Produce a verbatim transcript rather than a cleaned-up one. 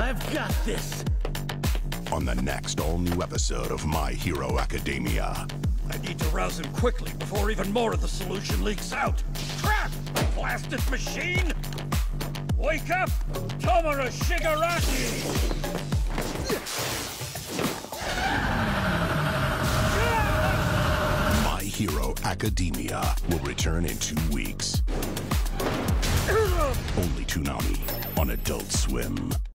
I've got this. On the next all-new episode of My Hero Academia. I need to rouse him quickly before even more of the solution leaks out. Crap! Blasted machine! Wake up, Tomura Shigaraki! My Hero Academia will return in two weeks. Only Toonami on Adult Swim.